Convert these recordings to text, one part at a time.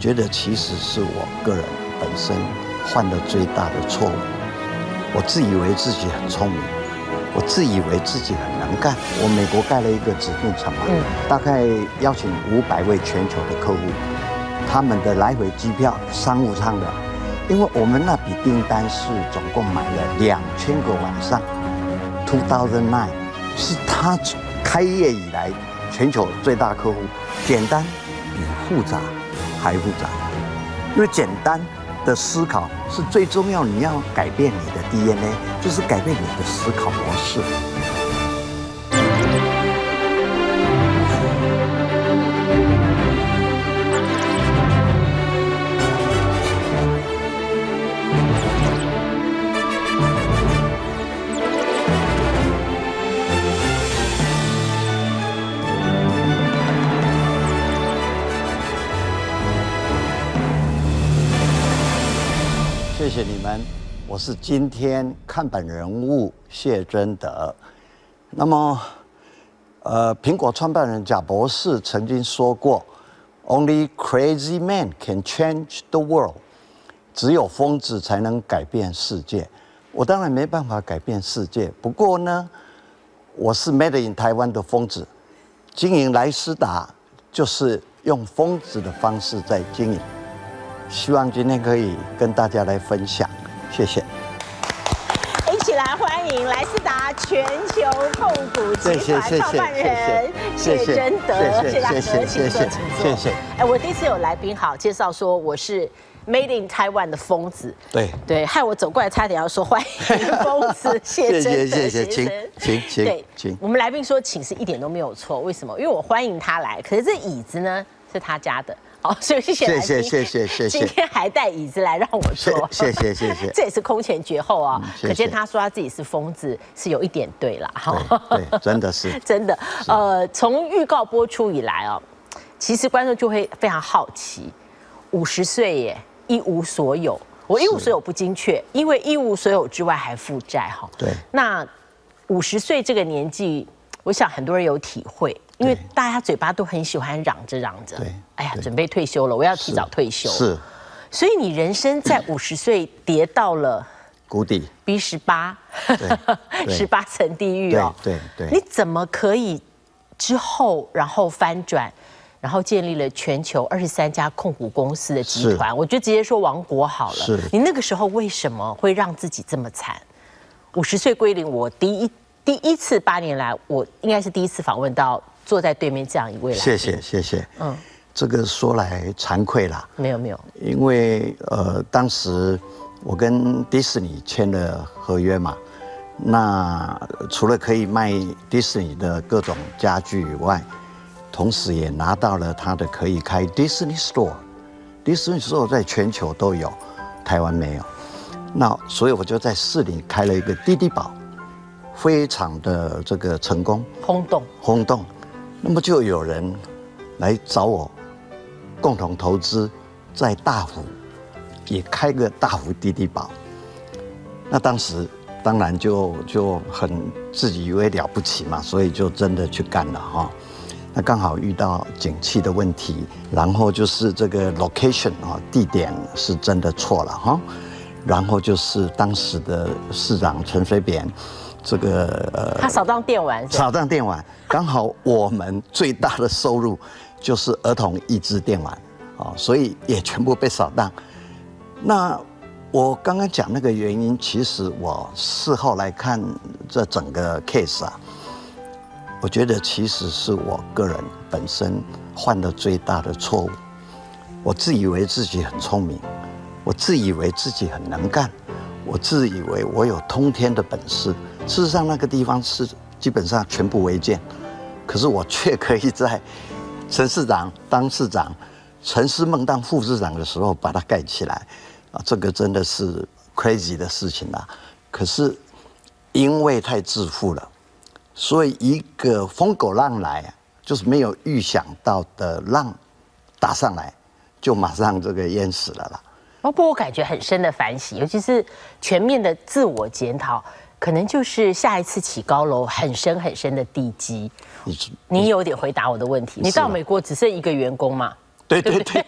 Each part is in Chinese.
觉得其实是我个人本身犯的最大的错误。我自以为自己很聪明，我自以为自己很能干。我美国盖了一个指定厂嘛，大概邀请500位全球的客户，他们的来回机票商务舱的，因为我们那笔订单是总共买了2000个晚上 ，2009是他开业以来全球最大客户。简单比复杂还复杂，因为简单的思考是最重要。你要改变你的 DNA， 就是改变你的思考模式。谢谢你们，我是今天看板人物谢真德。那么，苹果创办人贾博士曾经说过 ，Only crazy men can change the world， 只有疯子才能改变世界。我当然没办法改变世界，不过呢，我是 Made in 台湾的疯子，经营莱斯达就是用疯子的方式在经营。希望今天可以跟大家来分享，谢谢。 一起来欢迎莱斯达全球控股集团创办人谢真德，谢大哥，请坐，请坐。谢谢。哎，我第一次有来宾好介绍说我是 Made in Taiwan 的疯子，对，害我走过来差点要说欢迎疯子谢真德先生。请。我们来宾说请是一点都没有错，为什么？因为我欢迎他来，可是这椅子呢是他家的。好，所以谢谢。今天还带椅子来让我坐，谢谢。这也是空前绝后啊！可见他说他自己是疯子是有一点对了哈。 对，真的是真的。从预告播出以来哦，其实观众就会非常好奇，50岁耶，一无所有。我一无所有不精确，因为一无所有之外还负债哈。 对。 那50岁这个年纪，我想很多人有体会。因为大家嘴巴都很喜欢嚷着，对，哎呀，准备退休了，我要提早退休， 是， 所以你人生在50岁跌到了谷底 B18，18层地狱哦， 对， 你怎么可以之后然后翻转，然后建立了全球23家控股公司的集团？我就直接说王国好了。是，你那个时候为什么会让自己这么惨？50岁归零，我第一次8年来，我应该是第一次访问到。坐在对面这样一位来宾， 谢谢。这个说来惭愧啦， 没有， 因为当时我跟迪士尼签了合约嘛，那除了可以卖迪士尼的各种家具以外，同时也拿到了他的可以开 Disney Store。Disney Store 在全球都有，台湾没有。那所以我就在士林开了一个滴滴宝，非常的这个成功，轰动。那么就有人来找我共同投资，在大湖也开个大湖滴滴宝。那当时当然就很自己以为了不起嘛，所以就真的去干了哈。那刚好遇到景气的问题，然后就是这个 location 啊，地点是真的错了哈。然后就是当时的市长陈水扁。这个他扫荡电玩， 刚好我们最大的收入就是儿童益智电玩，所以也全部被扫荡。那我刚刚讲那个原因，其实我事后来看这整个 case 啊，我觉得其实是我个人本身犯的最大的错误。我自以为自己很聪明，我自以为自己很能干，我自以为我有通天的本事。事实上，那个地方是基本上全部违建，可是我却可以在陈市长当市长、陈思梦当副市长的时候把它盖起来，这个真的是 crazy 的事情啦。可是因为太自负了，所以一个风狗浪来，就是没有预想到的浪打上来，就马上这个淹死了啦。 不过我感觉很深的反省，尤其是全面的自我检讨。可能就是下一次起高楼很深很深的地基。你有点回答我的问题。你到美国只剩1个员工嘛？ 对。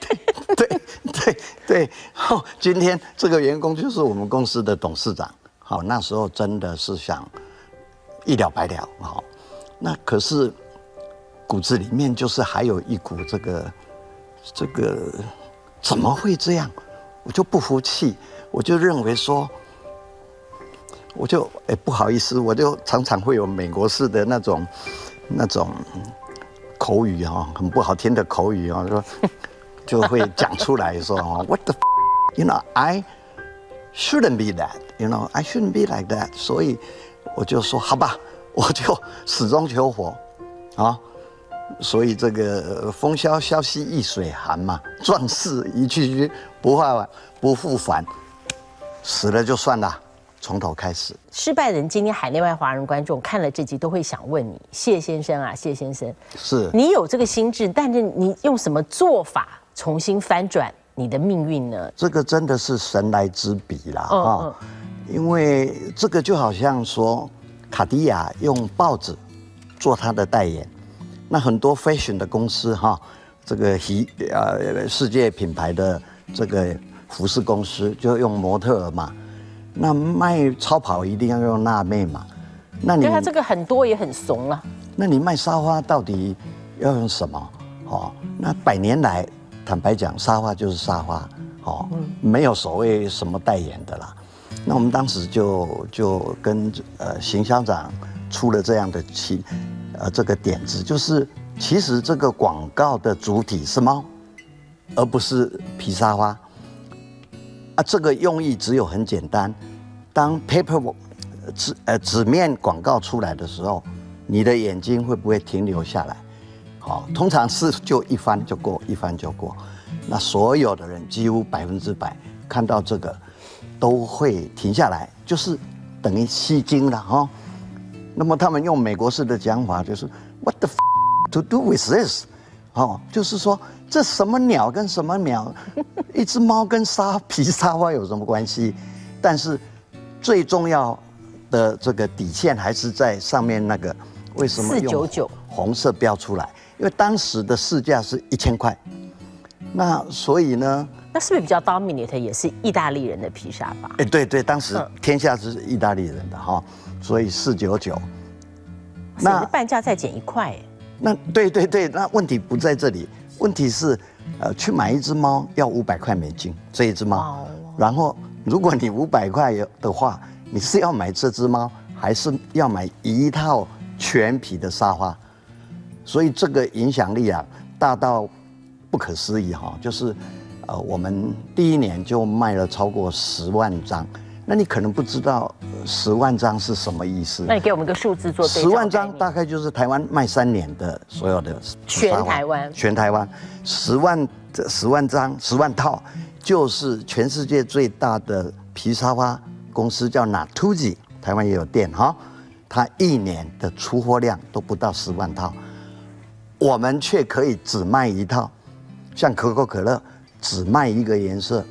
好，今天这个员工就是我们公司的董事长。好，那时候真的是想一了百了。好，那可是骨子里面就是还有一股这个怎么会这样？我就不服气，我就认为说。我就不好意思，我就常常会有美国式的那种口语很不好听的口语说就会讲出来说What the you know I shouldn't be that you know I shouldn't be like that， 所以我就说好吧，我就始终求活所以这个风萧萧兮易水寒嘛，壮士一去去不复返，死了就算了。从头开始。 失败人今天海内外华人观众看了这集都会想问你，谢先生啊，谢先生， 是你有这个心智，但是你用什么做法重新翻转你的命运呢？ 这个真的是神来之笔啦因为这个就好像说卡地亚用报纸做它的代言，那很多 fashion 的公司这个世界品牌的这个服饰公司就用模特儿嘛。那卖超跑一定要用辣妹嘛？那你它这个很多也很怂啊。 那你卖沙发到底要用什么？那100年来，坦白讲，沙发就是沙发，没有所谓什么代言的啦。那我们当时就跟行销长出了这样的这个点子，就是其实这个广告的主体是猫，而不是皮沙发。这个用意只有很简单，当 paper 纸面广告出来的时候，你的眼睛会不会停留下来？通常是就一翻就过，一翻就过。那所有的人几乎100%看到这个都会停下来，就是等于吸睛了那么他们用美国式的讲法就是 What the to do with this？就是说这什么鸟跟什么鸟，一只猫跟皮沙发有什么关系？但是最重要的这个底线还是在上面那个，为什么用红色标出来？因为当时的市价是1000块，那所以呢， 那是不是比较 dominate 也是意大利人的皮沙发？ 对，当时天下是意大利人的所以499， 那半价再减1块。 那对，那问题不在这里，问题是，去买一只猫要500块美金，这一只猫，然后如果你500块的话，你是要买这只猫，还是要买一套全皮的沙发？所以这个影响力大到不可思议就是我们第1年就卖了超过10万张。那你可能不知道10万张是什么意思？ 那你给我们个数字做对照。 10万张大概就是台湾卖3年的所有的全台湾 10万张10万套，就是全世界最大的皮沙发公司叫 Natuzzi， 台湾也有店它1年的出货量都不到10万套，我们却可以只卖1套，像可口可乐只卖1个颜色。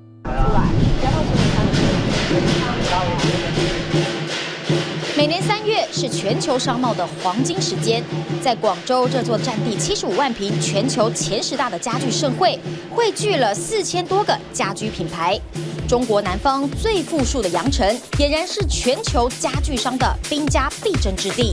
每年3月是全球商贸的黄金时间，在广州这座占地75万平、全球前10大的家具盛会，汇聚了4000多个家居品牌。中国南方最富庶的羊城，俨然是全球家具商的兵家必争之地。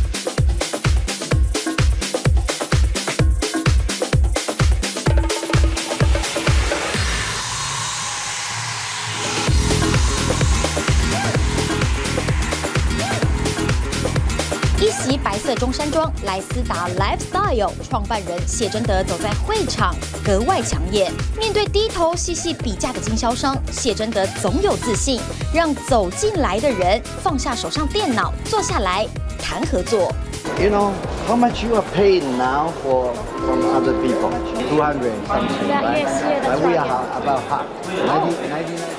白色中山装莱斯达 Lifestyle 创办人谢真德走在会场格外抢眼。面对低头细细比价的经销商，谢真德总有自信，让走进来的人放下手上电脑，坐下来谈合作。 You know how much you are paid now from other people? 200 something, right? Yes, But we are about half. 99.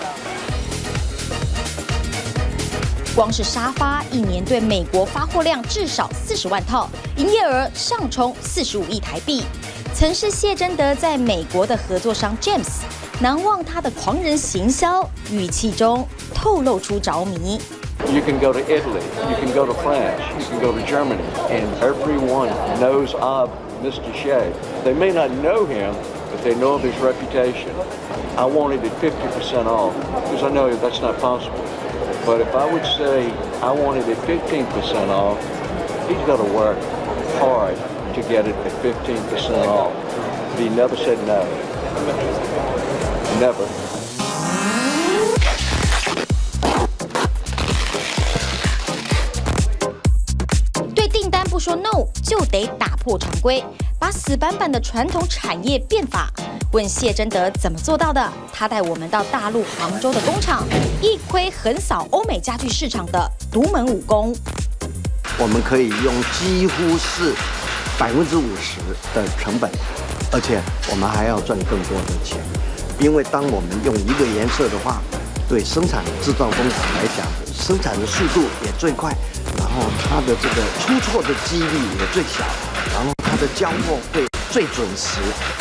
光是沙发1年对美国发货量至少40万套，营业额上冲45亿台币。曾是谢真德在美国的合作商 James， 难忘他的狂人行销，语气中透露出着迷。 You can go to Italy, you can go to France, you can go to Germany, and everyone knows of Mr. Shea. They may not know him, but they know of his reputation. I wanted it 50% off because I know that's not possible. But if I would say I wanted it 15% off, he's got to work hard to get it at 15% off. But he never said no. Never. 对订单不说 no， 就得打破常规，把死板板的传统产业变法。问谢真德怎么做到的？他带我们到大陆杭州的工厂，一窥横扫欧美家具市场的独门武功。 我们可以用几乎是50%的成本，而且我们还要赚更多的钱，因为当我们用一个颜色的话，对生产制造工厂来讲，生产的速度也最快，然后它的这个出错的几率也最小，然后它的交货会最准时。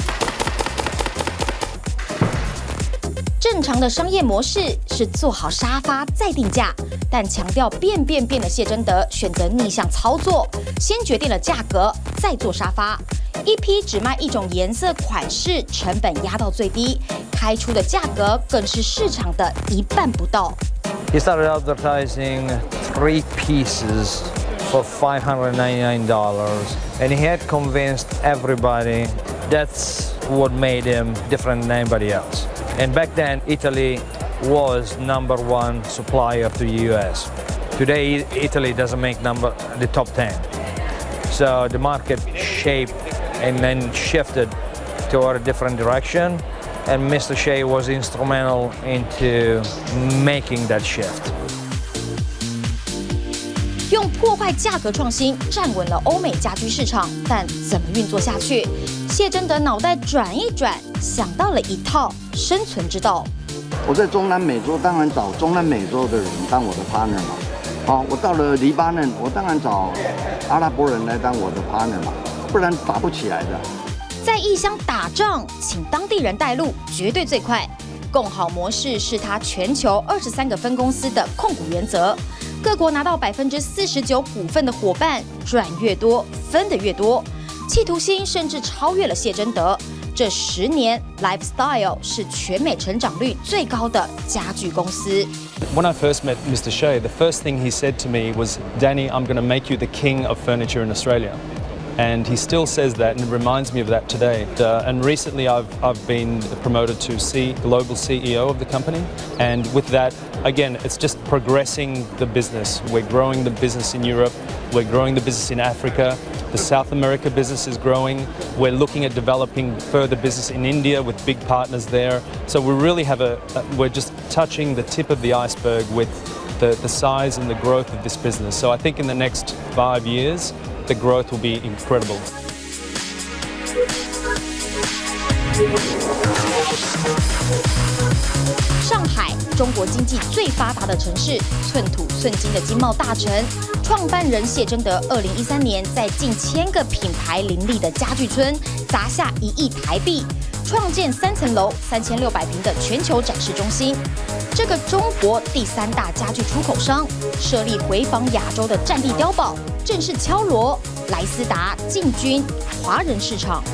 正常的商业模式是做好沙发再定价，但强调变的谢真德选择逆向操作，先决定了价格，再做沙发。一批只卖一种颜色款式，成本压到最低，开出的价格更是市场的1半不到。 He started advertising 3 pieces for $599, and he had convinced everybody that's what made him different than anybody else. And back then, Italy was #1 supplier to the US. Today, Italy doesn't make the top 10. So the market shaped and then shifted toward a different direction. And Mr. Shea was instrumental into making that shift. 用破坏价格创新站稳了欧美家居市场，但怎么运作下去？谢真德脑袋转一转，想到了一套生存之道。 我在中南美洲当然找中南美洲的人当我的 partner 嘛。好，我到了黎巴嫩，我当然找阿拉伯人来当我的 partner 嘛，不然打不起来的。 在异乡打仗，请当地人带路，绝对最快。共好模式是他全球23个分公司的控股原则。各国拿到49%股份的伙伴，赚越多，分得越多。企图心甚至超越了谢真德。这10年 ，Lifestyle 是全美成长率最高的家具公司。 When I first met Mr. Shea, the first thing he said to me was, "Danny, I'm going to make you the king of furniture in Australia." And he still says that, and it reminds me of that today. And recently, I've been promoted to global CEO of the company. And with that, again, it's just progressing the business. We're growing the business in Europe. We're growing the business in Africa. The South America business is growing. We're looking at developing further business in India with big partners there. So we really have we're just touching the tip of the iceberg with the size and the growth of this business. So I think in the next 5 years, the growth will be incredible. 上海，中国经济最发达的城市，寸土寸金的经贸大城。创办人谢真德2013年在近1000个品牌林立的家具村砸下1亿台币，创建3层楼、3600平的全球展示中心。这个中国第3大家具出口商设立回访亚洲的战地碉堡，正式敲锣，莱斯达进军华人市场。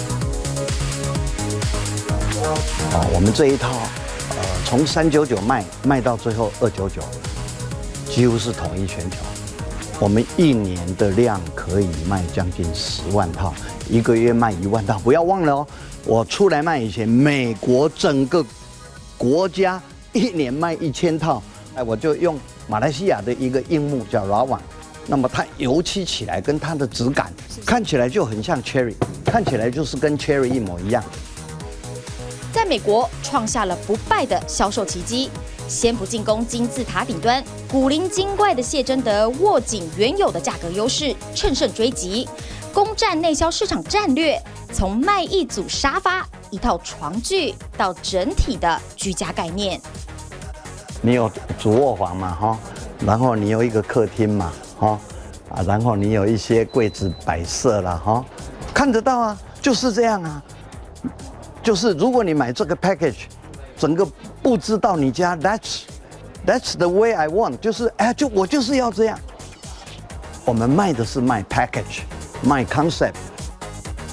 我们这一套，从399卖到最后299，几乎是统一全球。我们1年的量可以卖将近10万套，1个月卖1万套。不要忘了哦，我出来卖以前，美国整个国家1年卖1000套，我就用马来西亚的一个硬木叫 Rawan， 那么它油漆起来跟它的质感看起来就很像 Cherry， 看起来就是跟 Cherry 一模一样。 在美国创下了不败的销售奇迹。先不进攻金字塔顶端，古灵精怪的谢真德握紧原有的价格优势，乘胜追击，攻占内销市场战略。从卖一组沙发、一套床具到整体的居家概念。 你有主卧房嘛，哈，然后你有一个客厅嘛，哈，然后你有一些柜子摆设啦，哈，看得到啊，就是这样啊。就是如果你买这个 package， 整个布置到你家 ，that's the way I want， 就是我就是要这样。我们卖的是卖 package， 卖 concept。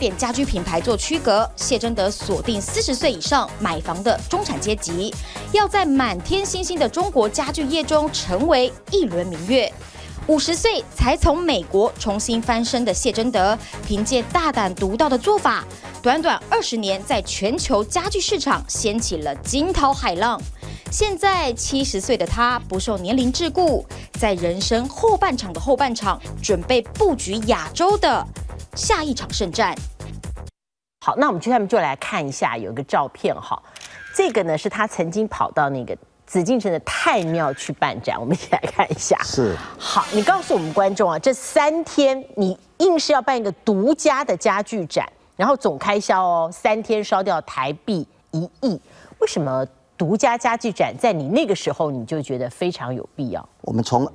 点家居品牌做区隔，谢真德锁定40岁以上买房的中产阶级，要在满天星星的中国家具业中成为一轮明月。50岁才从美国重新翻身的谢真德，凭借大胆独到的做法，短短20年，在全球家具市场掀起了惊涛骇浪。现在70岁的他，不受年龄桎梏，在人生后半场的后半场，准备布局亚洲的下一场圣战。 好，那我们下面就来看一下，有一个照片哈，这个呢是他曾经跑到那个紫禁城的太庙去办展，我们一起来看一下。 是。 好，你告诉我们观众啊，这3天你硬是要办一个独家的家具展，然后总开销哦，3天烧掉台币1亿，为什么独家家具展在你那个时候你就觉得非常有必要？ 我们从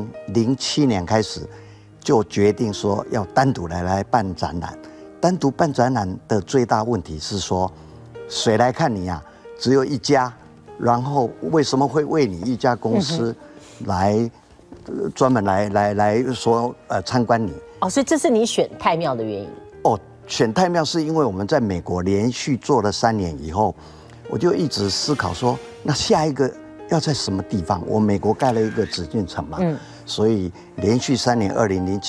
2007年开始就决定说要单独来办展览。单独办展览的最大问题是说，谁来看你啊？只有一家，然后为什么会为你一家公司来专门来说参观你？ 哦，所以这是你选太庙的原因？ 哦，选太庙是因为我们在美国连续做了3年以后，我就一直思考说，那下一个要在什么地方？我美国盖了一个紫禁城嘛，所以连续3年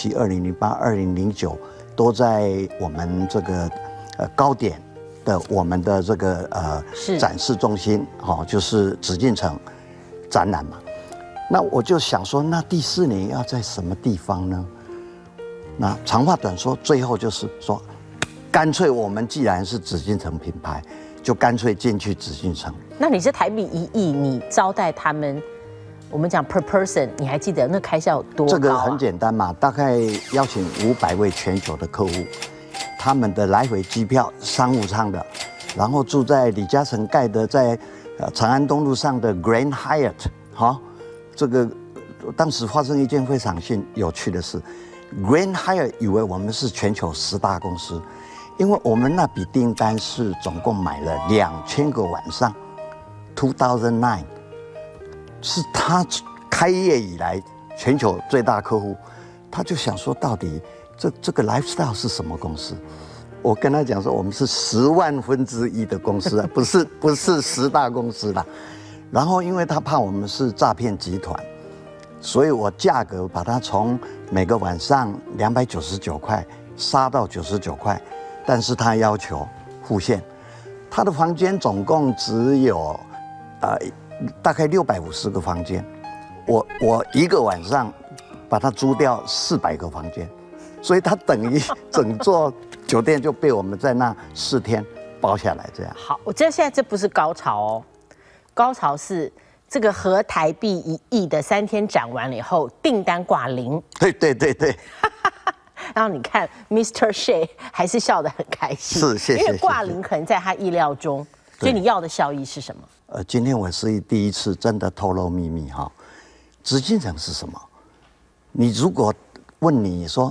，2007、2008、2009。都在我们这个高点的我们的这个展示中心，就是紫禁城展览嘛。那我就想说，那第4年要在什么地方呢？那长话短说，最后就是说，干脆我们既然是紫禁城品牌，就干脆进去紫禁城。 那你是台币1亿，你招待他们？我们讲 per person， 你还记得那开销有多高啊？ 这个很简单嘛，大概邀请500位全球的客户，他们的来回机票商务舱的，然后住在李嘉诚盖的在长安东路上的 Grand Hyatt， 这个当时发生一件非常有趣的事 ，Grand Hyatt 以为我们是全球10大公司，因为我们那笔订单是总共买了2000个晚上 ，2009。是他开业以来全球最大客户，他就想说，到底这个 lifestyle 是什么公司？我跟他讲说，我们是10万分之一的公司啊，不是10大公司啦。然后因为他怕我们是诈骗集团，所以我价格把它从每个晚上299块杀到99块，但是他要求付现。他的房间总共只有大概650个房间，我一个晚上把它租掉400个房间，所以它等于整座酒店就被我们在那4天包下来。这样好，我知道现在这不是高潮哦，高潮是这个合台币1亿的3天展完了以后，订单挂零。 对。 然后你看 Mr. Shea 还是笑得很开心， 是谢谢。 因为挂零可能在他意料中，所以你要的效益是什么？ 今天我是第一次真的透露秘密哈。紫禁城是什么？你如果问你说，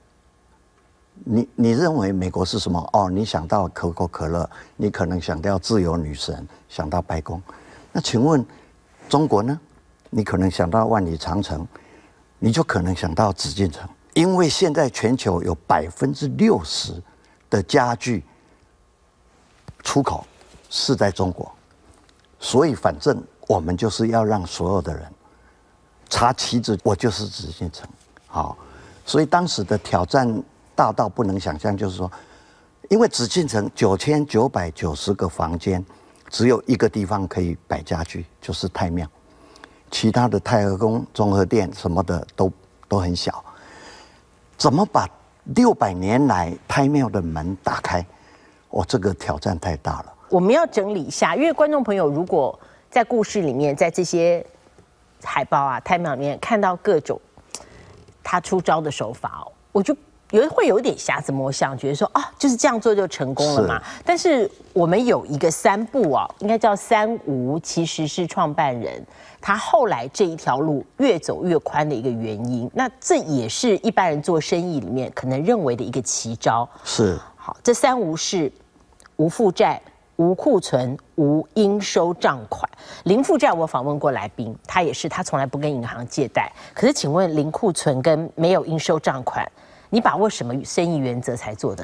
你认为美国是什么？哦，你想到可口可乐，你可能想到自由女神，想到白宫。那请问中国呢？你可能想到万里长城，你就可能想到紫禁城。因为现在全球有60%的家具出口是在中国。所以，反正我们就是要让所有的人插旗子，我就是紫禁城。好，所以当时的挑战大到不能想象，就是说，因为紫禁城9990个房间，只有一个地方可以摆家具，就是太庙，其他的太和宫、中和殿什么的都很小。怎么把600年来太庙的门打开？这个挑战太大了。 我们要整理一下，因为观众朋友如果在故事里面，在这些海报啊、太庙里面看到各种他出招的手法我就会有一点瞎子摸象，觉得说就是这样做就成功了嘛。但是我们有一个3步应该叫3无，其实是创办人他后来这一条路越走越宽的一个原因。那这也是一般人做生意里面可能认为的一个奇招。 是好，这3无是无负债、无库存、无应收账款。零负债，我访问过来宾，他从来不跟银行借贷。可是，请问零库存跟没有应收账款，你把握什么生意原则才做得到？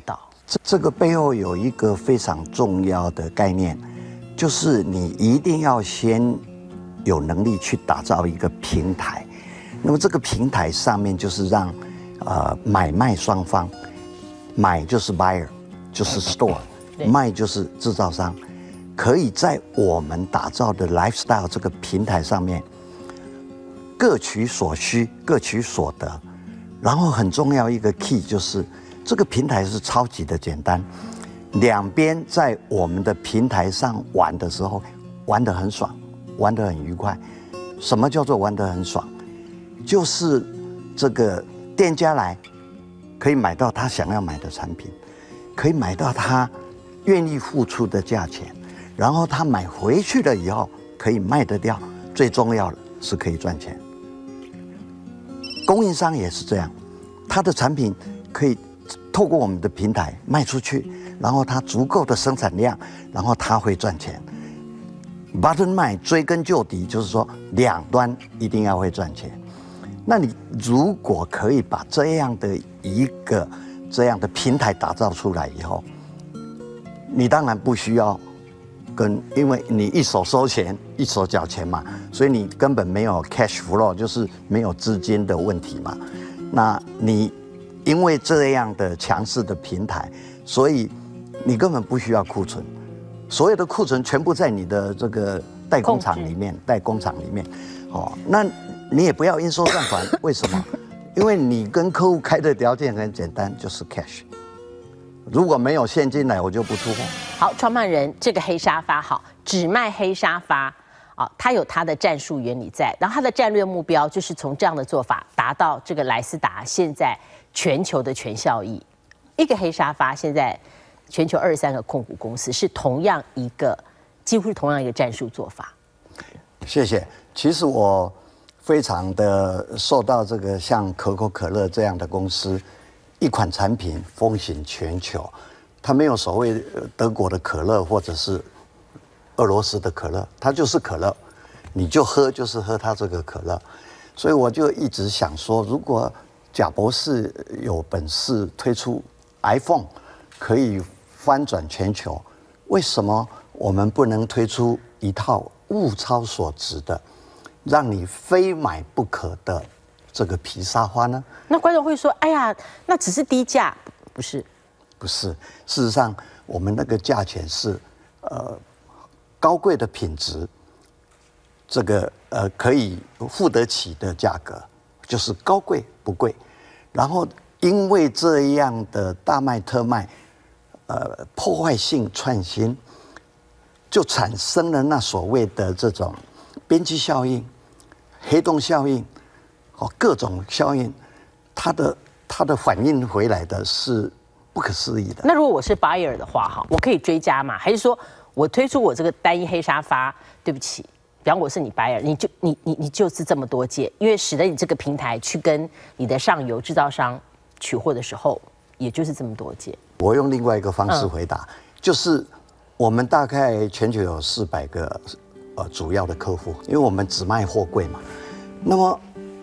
这个背后有一个非常重要的概念，就是你一定要先有能力去打造一个平台。那么这个平台上面就是让买卖双方，买就是 buyer， 就是 store， 卖就是制造商，可以在我们打造的 lifestyle 这个平台上面各取所需，各取所得。然后很重要一个 key 就是这个平台是超级的简单，两边在我们的平台上玩的时候，玩得很爽，玩得很愉快。什么叫做玩得很爽？就是这个店家来可以买到他想要买的产品，可以买到他愿意付出的价钱，然后他买回去了以后可以卖得掉，最重要的是可以赚钱。供应商也是这样，他的产品可以透过我们的平台卖出去，然后它足够的生产量，然后他会赚钱。Bottom line 追根究底就是说，两端一定要会赚钱。那你如果可以把这样的一个平台打造出来以后，你当然不需要因为你一手收钱一手缴钱嘛，所以你根本没有 cash flow， 就是没有资金的问题嘛。那你因为这样的强势的平台，所以你根本不需要库存，所有的库存全部在你的这个代工厂里面，那你也不要应收账款，为什么？因为你跟客户开的条件很简单，就是 cash。如果没有现金来，我就不出货。 好，创办人这个黑沙发好，只卖黑沙发啊，它有它的战术原理在，然后它的战略目标就是从这样的做法达到这个莱斯达现在全球的全效益。一个黑沙发现在全球23个控股公司是几乎是同样一个战术做法。 谢谢。其实我非常的受到这个像可口可乐这样的公司，一款产品风行全球，它没有所谓德国的可乐或者是俄罗斯的可乐，它就是可乐，你就喝就是喝它这个可乐。所以我就一直想说，如果贾博士有本事推出 iPhone 可以翻转全球，为什么我们不能推出一套物超所值的，让你非买不可的这个皮沙发呢？ 那观众会说：“哎呀，那只是低价，不是？” 不是，事实上，我们那个价钱是高贵的品质，这个可以付得起的价格，就是高贵不贵。然后因为这样的大卖特卖，破坏性创新，就产生了那所谓的这种边际效应、黑洞效应，各种效应，它的反应回来的是不可思议的。 那如果我是 buyer 的话，哈，我可以追加吗？还是说我推出我这个单一黑沙发？对不起，比方我是你 buyer， 你就是这么多件，因为使得你这个平台去跟你的上游制造商取货的时候，也就是这么多件。 我用另外一个方式回答，就是我们大概全球有400个主要的客户，因为我们只卖货柜嘛。那么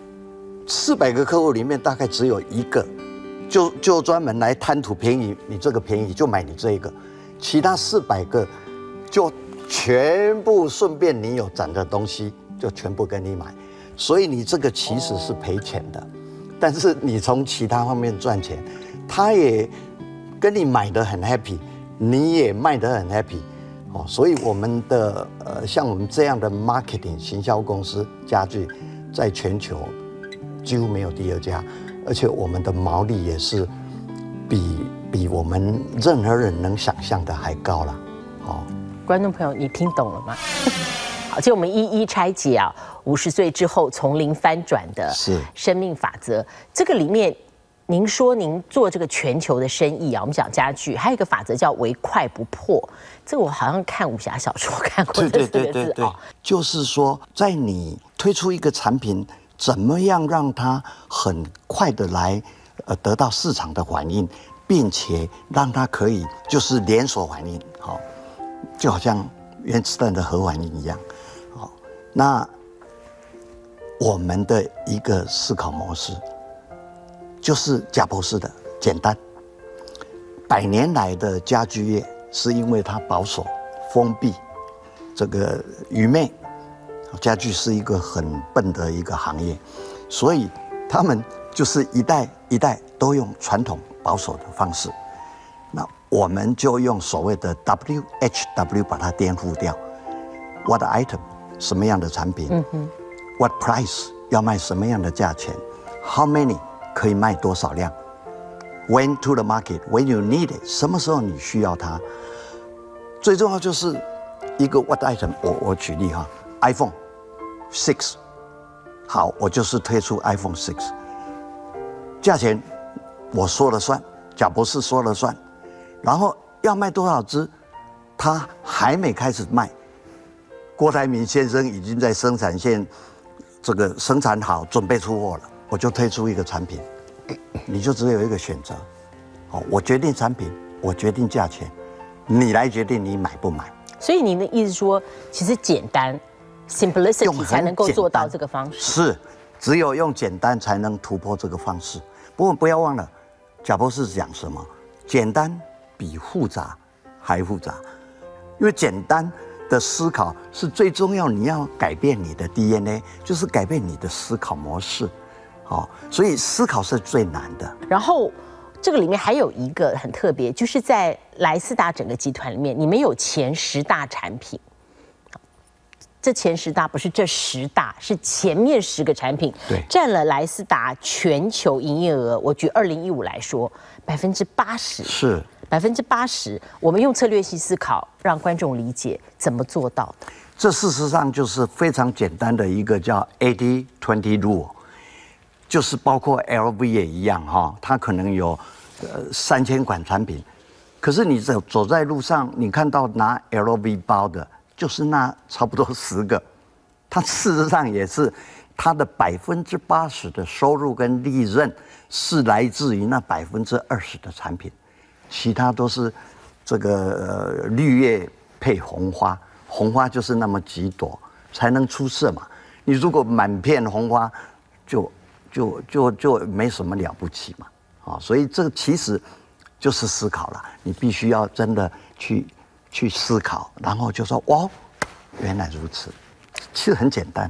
400个客户里面，大概只有一个就专门来贪图便宜，你这个便宜就买你这一个，其他400个就全部顺便你有涨的东西就全部跟你买，所以你这个其实是赔钱的，但是你从其他方面赚钱，他也跟你买得很 happy， 你也卖得很 happy， 所以我们的像我们这样的 marketing 行销公司家具，在全球几乎没有第二家，而且我们的毛利也是比我们任何人能想象的还高了。 观众朋友，你听懂了吗？好，就我们一一拆解啊，50岁之后从零翻转的生命法则。这个里面，您说您做这个全球的生意啊，我们讲家具，还有一个法则叫唯快不破。这个我好像看武侠小说看过这4个字啊， 就是说，在你推出一个产品，怎么样让它很快的来得到市场的反应，并且让它可以就是连锁反应，就好像原子弹的核反应一样。那我们的一个思考模式就是贾博士的简单 100年来的家居业是因为它保守、封闭、这个愚昧，家具是一个很笨的一个行业，所以他们就是一代一代都用传统保守的方式。那我们就用所谓的 WHW 把它颠覆掉。What item 什么样的产品？What price 要卖什么样的价钱 ？How many 可以卖多少量 ？When to the market when you need it 什么时候你需要它？最重要就是一个 What item 我举例哈 ，iPhone 6， 好，我就是推出 iPhone 6， 价钱我说了算，贾博士说了算，然后要卖多少只，他还没开始卖。郭台铭先生已经在生产线这个生产好，准备出货了，我就推出一个产品，你就只有一个选择，我决定产品，我决定价钱，你来决定你买不买。所以您的意思说，其实简单 ，simplicity 才能够做到这个方式。 是，只有用简单才能突破这个方式。不过不要忘了，贾博士讲什么？简单比复杂还复杂，因为简单的思考是最重要，你要改变你的 DNA， 就是改变你的思考模式。所以思考是最难的。 然后这个里面还有一个很特别，就是在莱斯达整个集团里面，你们有前10大产品。这前10大不是这10大，是前面10个产品， 对， 占了莱斯达全球营业额。我举2015来说，80% 是 80%。我们用策略性思考，让观众理解怎么做到的。 这事实上就是非常简单的一个叫 80-20 rule， 就是包括 LV 也一样哈，它可能有3000款产品，可是你走在路上，你看到拿 LV 包的。就是那差不多10个，它事实上也是它的80%的收入跟利润是来自于那20%的产品，其他都是这个绿叶配红花，红花就是那么几朵才能出色嘛。你如果满片红花，就没什么了不起嘛。所以这其实就是思考了，你必须要真的去思考，然后就说哇，原来如此，其实很简单。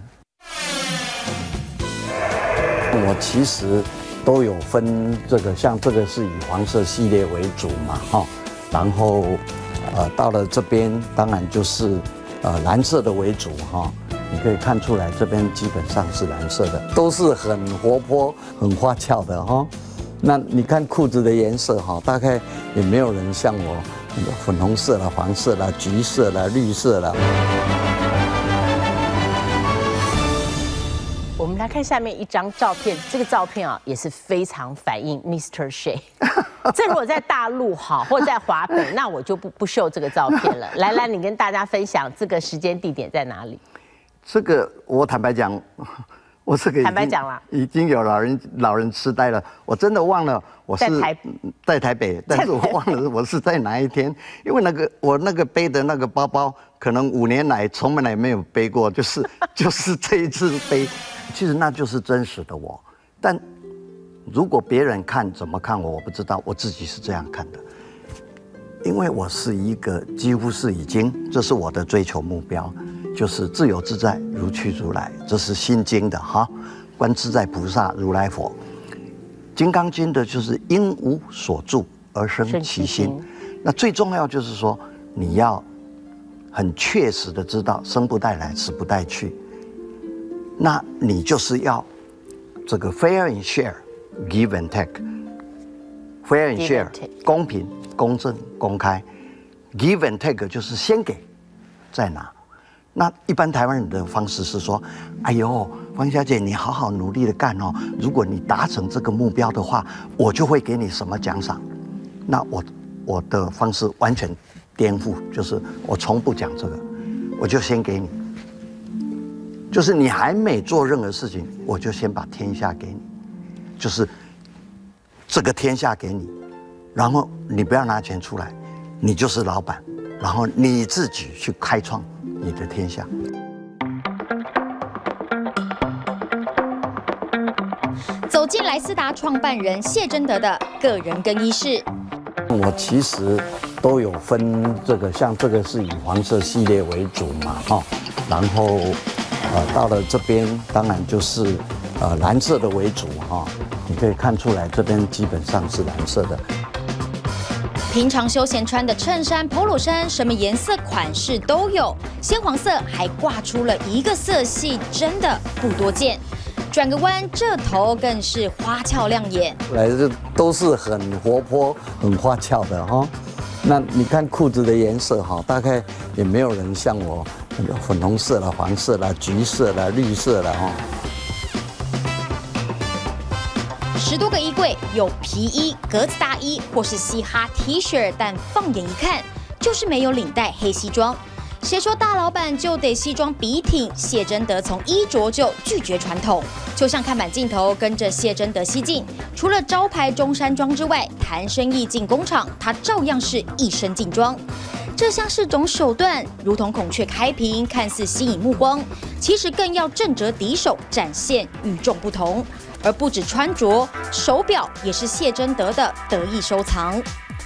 我其实都有分这个，像这个是以黄色系列为主嘛，然后到了这边当然就是蓝色的为主哈。你可以看出来，这边基本上是蓝色的，都是很活泼、很花俏的哈。那你看裤子的颜色哈，大概也没有人像我。粉红色啦、黄色啦、橘色啦、绿色啦。 我们来看下面一张照片，这个照片也是非常反映 Mr. Shea。这如果在大陆或者在华北，那我就不秀这个照片了。来，你跟大家分享这个时间地点在哪里？ 这个我坦白讲。我这个坦白讲啦， 已经有老人痴呆了。我真的忘了我是在台北，但是我忘了我是在哪一天，因为我那个背的那个包包，可能5年来从来没有背过，就是这一次背，其实那就是真实的我。但如果别人看怎么看我不知道，我自己是这样看的，因为我是一个几乎是这是我的追求目标。就是自由自在，如去如来，这是心经的哈。观自在菩萨，如来佛。金刚经的就是因无所住而生其心。那最重要就是说，你要很确实的知道生不带来，死不带去。那你就是要这个 fair and share，give and take。fair and share， 公平、公正、公开。give and take 就是先给，再拿。那一般台湾人的方式是说，哎呦，方小姐，你好好努力的干哦，如果你达成这个目标的话，我就会给你什么奖赏。那我的方式完全颠覆，就是我从不讲这个，我就先给你，就是你还没做任何事情，我就先把天下给你，就是这个天下给你，然后你不要拿钱出来，你就是老板，然后你自己去开创你的天下。 走进莱斯达创办人谢真德的个人更衣室。 我其实都有分这个，像这个是以黄色系列为主嘛，然后到了这边当然就是蓝色的为主你可以看出来这边基本上是蓝色的。 平常休闲穿的衬衫、polo衫，什么颜色款式都有，鲜黄色还挂出了一个色系，真的不多见。转个弯，这头更是花俏亮眼。 来，这都是很活泼、很花俏的那你看裤子的颜色大概也没有人像我粉红色啦、黄色啦、橘色啦、绿色啦 10多个衣柜有皮衣、格子大衣或是嘻哈 T 恤，但放眼一看，就是没有领带黑西装。谁说大老板就得西装笔挺？谢真德从衣着就拒绝传统，就像看板镜头跟着谢真德西进，除了招牌中山装之外，谈生意进工厂，他照样是一身劲装。这像是种手段，如同孔雀开屏，看似吸引目光，其实更要震慑敌手，展现与众不同。而不止穿着，手表也是谢真德的得意收藏。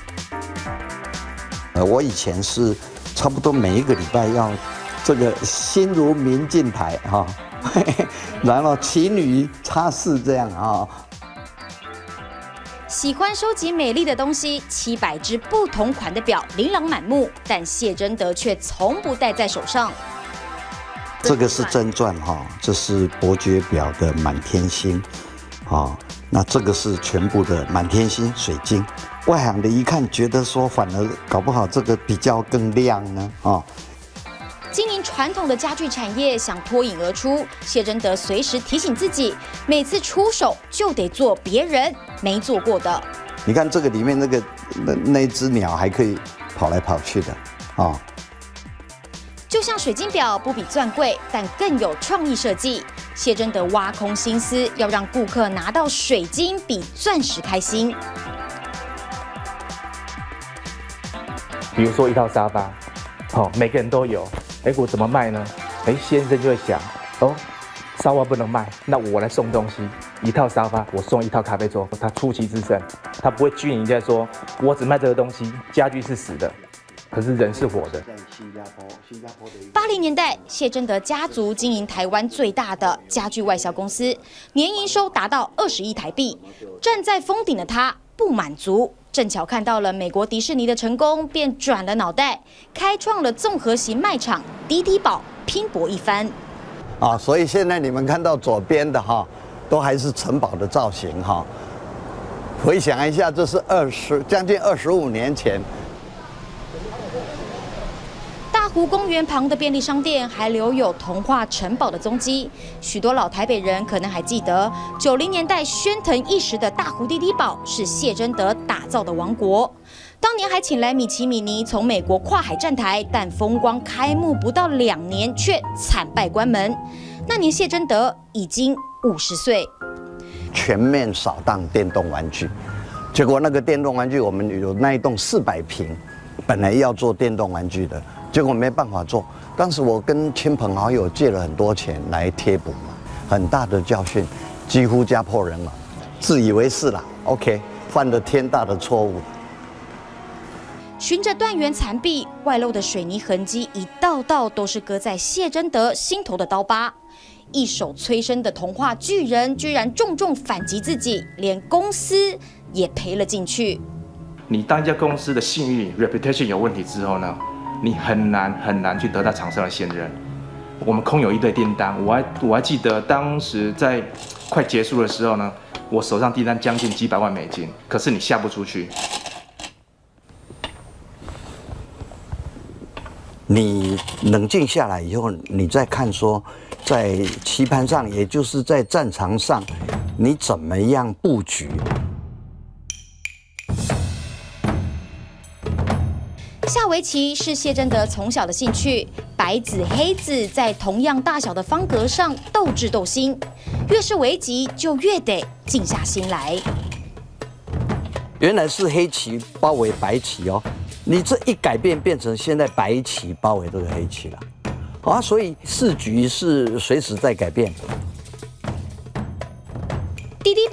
我以前是差不多每一个礼拜要这个心如明镜台然后奇女插饰这样喜欢收集美丽的东西，700只不同款的表琳琅满目，但谢真德却从不戴在手上。 这个是真钻这是伯爵表的满天星那这个是全部的满天星水晶。外行的一看觉得说，反而搞不好这个比较更亮呢经营传统的家具产业，想脱颖而出，谢真德随时提醒自己，每次出手就得做别人没做过的。 你看这个里面那只鸟还可以跑来跑去的就像水晶表不比钻贵，但更有创意设计。谢真德挖空心思，要让顾客拿到水晶比钻石开心。 比如说一套沙发，每个人都有，我怎么卖呢？先生就会想，沙发不能卖，那我来送东西，一套沙发我送一套咖啡桌，他出奇制胜，他不会拘泥在说，我只卖这个东西，家具是死的。可是人是活的。 80年代，谢真德家族经营台湾最大的家具外销公司，年营收达到20亿台币。站在峰顶的他不满足，正巧看到了美国迪士尼的成功，便转了脑袋，开创了综合型卖场滴滴宝，拼搏一番。 所以现在你们看到左边的都还是城堡的造型回想一下，这是将近25年前。 大湖公园旁的便利商店还留有童话城堡的踪迹，许多老台北人可能还记得，90年代喧腾一时的大湖滴滴宝是谢真德打造的王国。当年还请来米奇米妮从美国跨海站台，但风光开幕不到2年，却惨败关门。那年谢真德已经50岁， 全面扫荡电动玩具，结果那个电动玩具我们有那一栋400平，本来要做电动玩具的。结果没办法做，当时我跟亲朋好友借了很多钱来贴补嘛，很大的教训，几乎家破人亡，自以为是啦 ，OK， 犯了天大的错误。 循着断垣残壁，外露的水泥痕迹，一道道都是割在谢真德心头的刀疤。一手催生的童话巨人，居然重重反击自己，连公司也赔了进去。 你当一家公司的信誉 reputation 有问题之后呢？你很难去得到厂商的信任。我们空有一堆订单，我还记得当时在快结束的时候呢，我手上订单将近几百万美金，可是你下不出去。 你冷静下来以后，你再看说，在棋盘上，也就是在战场上，你怎么样布局？ 下围棋是谢真德从小的兴趣，白子黑子在同样大小的方格上斗智斗心，越是围棋就越得静下心来。 原来是黑棋包围白棋你这一改变变成现在白棋包围这个黑棋了，所以市局是随时在改变。 滴滴宝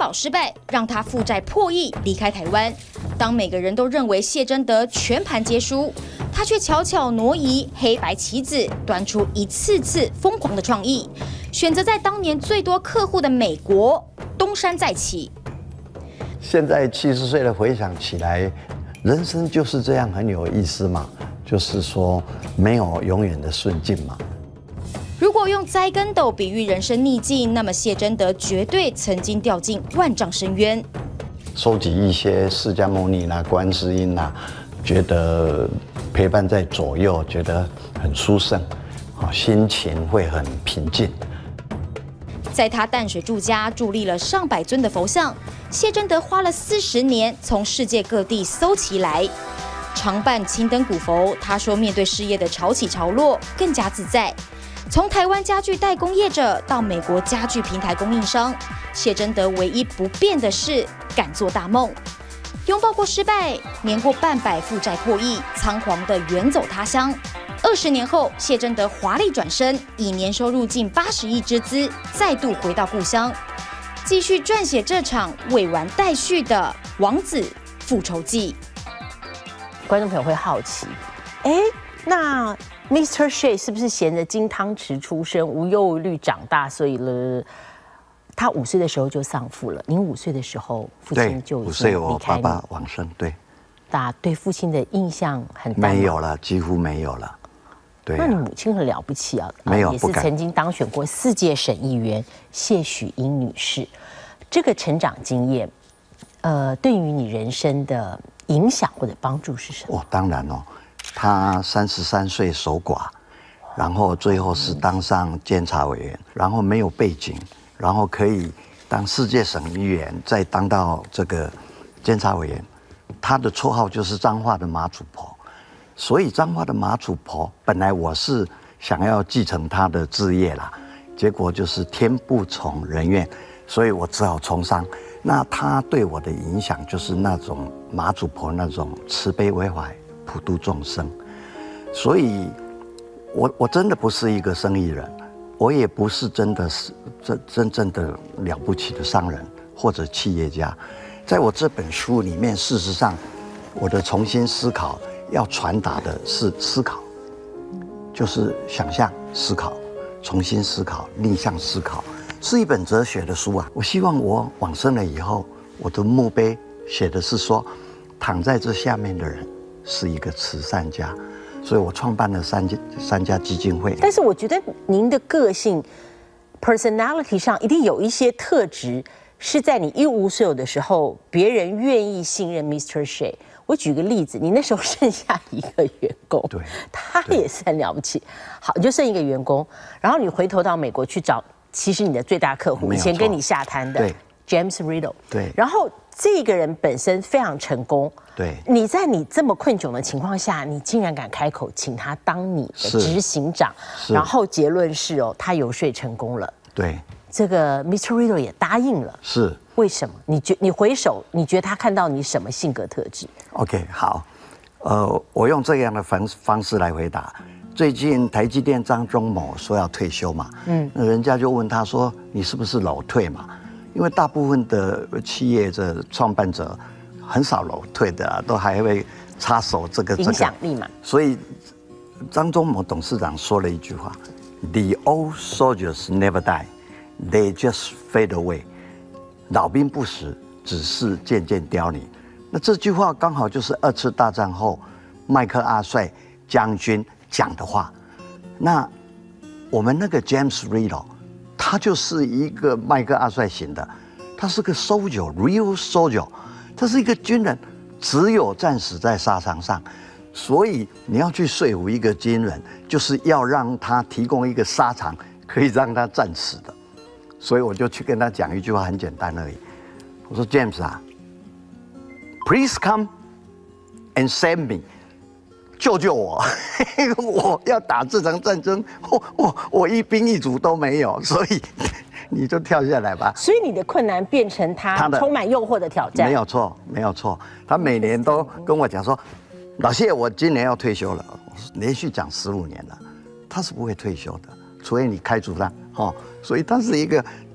保失败，让他负债破亿，离开台湾。当每个人都认为谢真德全盘皆输，他却悄悄挪移黑白棋子，端出一次次疯狂的创意，选择在当年最多客户的美国东山再起。 现在70岁了，回想起来，人生就是这样，很有意思嘛。就是说，没有永远的顺境嘛。 如果用栽跟斗比喻人生逆境，那么谢真德绝对曾经掉进万丈深渊。 收集一些释迦牟尼啦、观世音啦，觉得陪伴在左右，觉得很殊胜，心情会很平静。 在他淡水住家伫立了上百尊的佛像，谢真德花了40年从世界各地搜齐来。常伴青灯古佛，他说面对事业的潮起潮落更加自在。从台湾家具代工业者到美国家具平台供应商，谢真德唯一不变的是敢做大梦。拥抱过失败，年过半百，负债破亿，仓皇的远走他乡。20年后，谢真德华丽转身，以年收入近80亿之资，再度回到故乡，继续撰写这场未完待续的王子复仇记。 观众朋友会好奇，那 Mr. Shea 是不是衔着金汤匙出生，无忧无虑长大？所以呢，他5岁的时候就丧父了。您5岁的时候，父亲就已经离开你。5 岁我爸爸往生，对。 大家对父亲的印象很淡， 没有了，几乎没有了。对、 那你母亲很了不起啊， 没有， 也是曾经当选过4届省议员谢许英女士。这个成长经验，对于你人生的影响或者帮助是什么？ 当然哦。他33岁守寡，然后最后是当上监察委员，然后没有背景，然后可以当世界省议员，再当到这个监察委员。他的绰号就是彰化的妈祖婆，所以彰化的妈祖婆本来我是想要继承他的志业啦，结果就是天不从人愿，所以我只好从商。那他对我的影响就是那种妈祖婆那种慈悲为怀。普度众生，所以我真的不是一个生意人，我也不是真正的了不起的商人或者企业家。在我这本书里面，事实上，我的重新思考要传达的是思考，就是想象思考，重新思考，逆向思考，是一本哲学的书啊。我希望我往生了以后，我的墓碑写的是说，躺在这下面的人是一个慈善家，所以我创办了三家基金会。 但是我觉得您的个性 personality 上一定有一些特质，是在你一无所有的时候，别人愿意信任 Mr. Shea。我举个例子，你那时候剩下一个员工， 对， 他也是很了不起。好，你就剩一个员工，然后你回头到美国去找，其实你的最大客户以前跟你下摊的 James Riddle， 对， 然后这个人本身非常成功。 对， 你在你这么困窘的情况下，你竟然敢开口请他当你的执行长，然后结论是他游说成功了。 对， 这个 Mr. Riddle 也答应了。 是， 为什么？你回首，你觉得他看到你什么性格特质 ？OK， 好，我用这样的方式来回答。最近台积电张忠谋说要退休嘛，那人家就问他说：“你是不是老退嘛？”因为大部分的企业的创办者。很少老退的都还会插手这个影响力嘛。 所以张忠谋董事长说了一句话 ：“The old soldiers never die, they just fade away。”老兵不死，只是渐渐凋零。那这句话刚好就是2次大战后麦克阿帅将军讲的话。那我们那个 James Riddle， 他就是一个麦克阿帅型的，他是个 soldier，real soldier。他是一个军人，只有战死在沙场上，所以你要去说服一个军人，就是要让他提供一个沙场，可以让他战死的。所以我就去跟他讲一句话，很简单而已。我说 James 啊 ，Please come and save me， 救救我！我要打这场战争，我一兵一卒都没有，所以。你就跳下来吧。所以你的困难变成他充满诱惑的挑战。 没有错，没有错。他每年都跟我讲说：“老谢，我今年要退休了。”连续讲15年了，他是不会退休的，除非你开除他。所以他是一个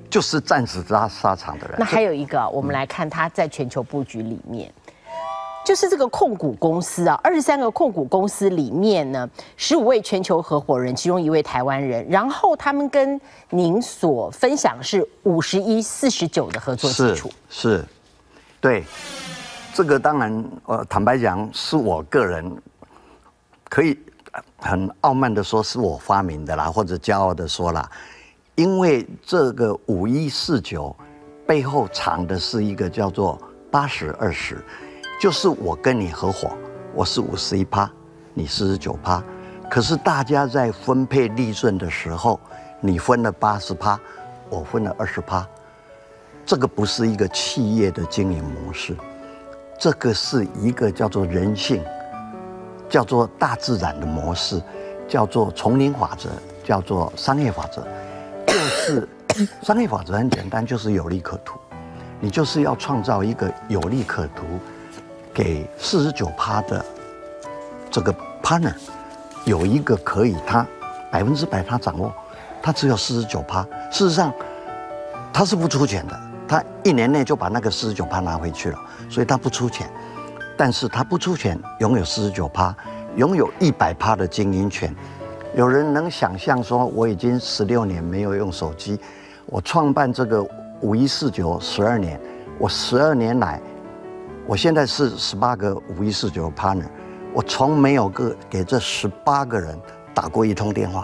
就是战死沙场的人。 那还有一个，我们来看他在全球布局里面。就是这个控股公司啊，23个控股公司里面呢，15位全球合伙人，其中1位台湾人，然后他们跟您所分享是51-49的合作基础。 是，对，这个当然，坦白讲，是我个人可以很傲慢的说是我发明的啦，或者骄傲的说啦，因为这个51-49背后藏的是一个叫做80-20。就是我跟你合伙，我是51%，你49%，可是大家在分配利润的时候，你分了80%，我分了20%，这个不是一个企业的经营模式，这个是一个叫做人性，叫做大自然的模式，叫做丛林法则，叫做商业法则，就是商业法则很简单，就是有利可图，你就是要创造一个有利可图。给49%的这个 partner 有一个可以他100%他掌握，他只有49%。事实上他是不出钱的，他1年内就把那个49%拿回去了，所以他不出钱。但是他不出钱，拥有49%，拥有100%的经营权。有人能想象说，我已经16年没有用手机，我创办这个5149 12年，我12年来。我现在是18个5149 partner， 我从没有给这18个人打过一通电话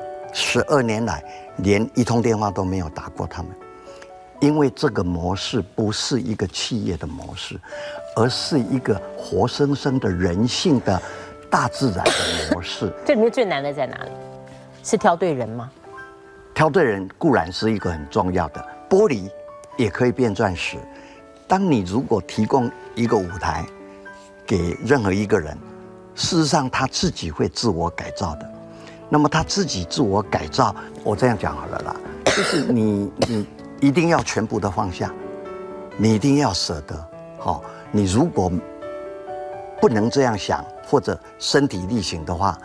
，12年来连一通电话都没有打过他们，因为这个模式不是一个企业的模式，而是一个活生生的人性的大自然的模式。 这里面最难的在哪里？是挑对人吗？ 挑对人固然是一个很重要的，玻璃也可以变钻石。当你如果提供一个舞台给任何一个人，事实上他自己会自我改造的。那么他自己自我改造，我这样讲好了啦，就是你一定要全部的放下，你一定要舍得。好，你如果不能这样想，或者身体力行的话，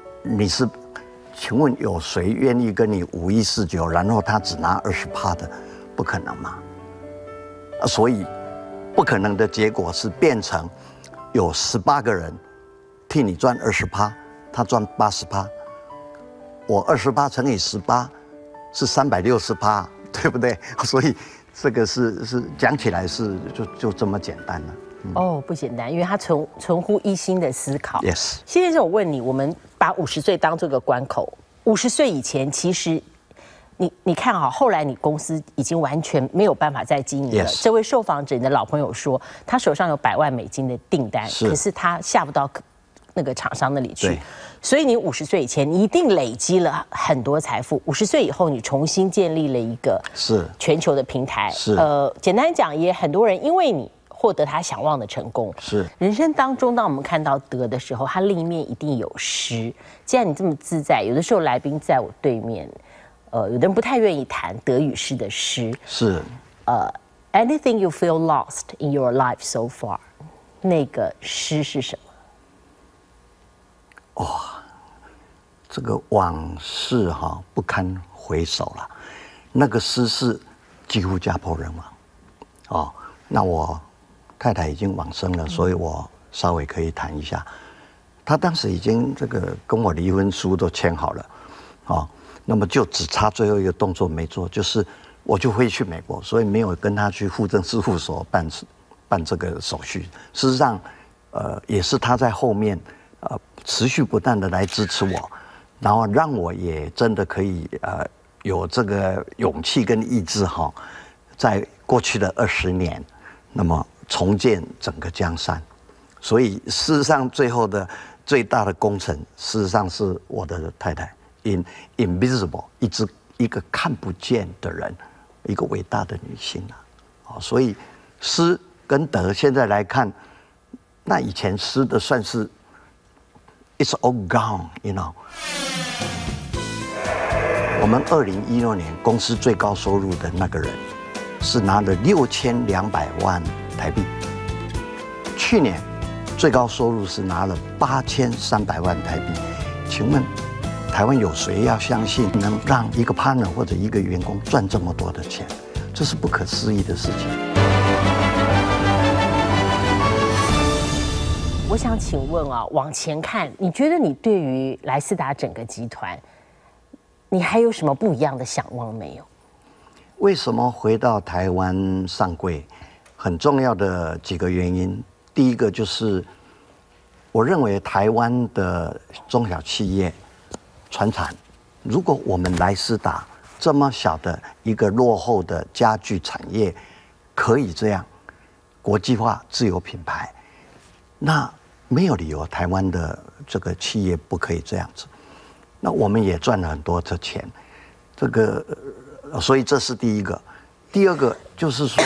请问有谁愿意跟你5149，然后他只拿20%的？不可能嘛。所以，不可能的结果是变成有18个人替你赚20%，他赚80%。我20%乘以18是360%，对不对？所以这个是讲起来是就这么简单了。 哦，不简单，因为他存乎一心的思考。 Yes。 谢先生，我问你，我们把50岁当这个关口，50岁以前其实。你看啊，后来你公司已经完全没有办法再经营了。这位受访者，你的老朋友说，他手上有100万美金的订单，可是他下不到那个厂商那里去。所以你50岁以前，你一定累积了很多财富。50岁以后，你重新建立了一个全球的平台。简单讲，也很多人因为你获得他想望的成功。人生当中，当我们看到得的时候，它另一面一定有失。既然你这么自在，有的时候来宾在我对面。有的人不太愿意谈得与失的失。anything you feel lost in your life so far， 那个失是什么？ 哇，这个往事不堪回首了。那个失是几乎家破人亡。那我太太已经往生了，所以我稍微可以谈一下。她当时已经这个跟我离婚书都签好了，那么就只差最后一个动作没做，就是我就会去美国，所以没有跟他去户政事务所办这个手续。事实上，也是他在后面持续不断的来支持我，然后让我也真的可以有这个勇气跟意志在过去的20年，那么重建整个江山。所以事实上最后的最大的功臣，事实上是我的太太。invisible， 一个看不见的人，一个伟大的女性所以失跟得现在来看，那以前失的算是 it's all gone，you know。我们2016年公司最高收入的那个人是拿了6200万台币，去年最高收入是拿了8300万台币，请问台湾有谁要相信能让一个 partner 或者一个员工赚这么多的钱？这是不可思议的事情。 我想请问啊，往前看，你觉得你对于莱斯达整个集团，你还有什么不一样的想望没有？ 为什么回到台湾上柜？很重要的几个原因，第一个就是我认为台湾的中小企业传产，如果我们莱斯达这么小的一个落后的家具产业可以这样国际化、自有品牌，那没有理由台湾的这个企业不可以这样子。那我们也赚了很多的钱，所以这是第一个。第二个就是说，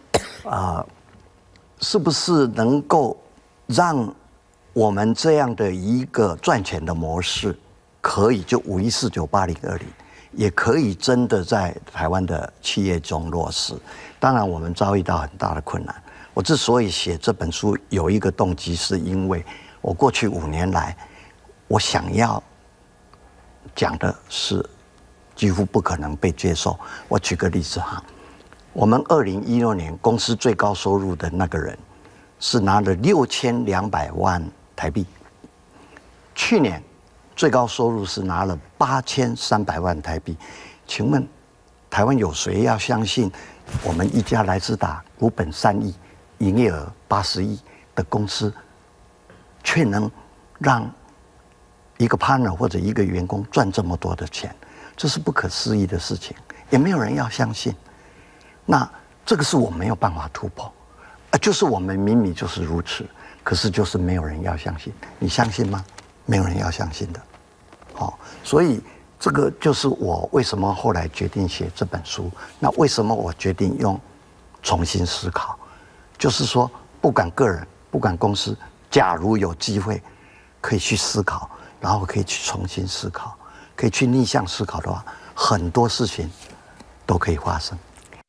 是不是能够让我们这样的一个赚钱的模式，可以就514-98020，也可以真的在台湾的企业中落实。当然，我们遭遇到很大的困难。我之所以写这本书，有一个动机，是因为我过去5年来，我想要讲的是几乎不可能被接受。我举个例子哈，我们2016年公司最高收入的那个人是拿了6200万台币，去年最高收入是拿了8300万台币。请问台湾有谁要相信我们一家莱斯达股本3亿、营业额80亿的公司，却能让一个 partner 或者一个员工赚这么多的钱？这是不可思议的事情，也没有人要相信。那这个是我没有办法突破，就是我们明明就是如此，可是就是没有人要相信。你相信吗？没有人要相信的。好，所以这个就是我为什么后来决定写这本书。那为什么我决定用重新思考？就是说，不管个人，不管公司，假如有机会可以去思考，然后可以去重新思考，可以去逆向思考的话，很多事情都可以发生。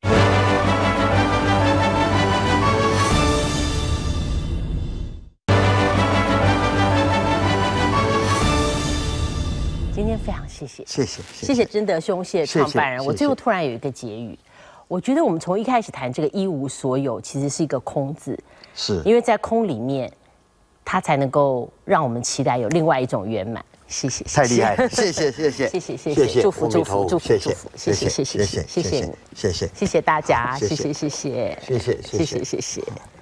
今天非常谢谢真德兄，谢谢创办人。我最后突然有一个结语，我觉得我们从一开始谈这个一无所有，其实是一个空字， 是因为在空里面，它才能够让我们期待有另外一种圆满。谢谢， 太厉害了，谢谢， 祝福，谢谢你，谢谢大家，谢谢。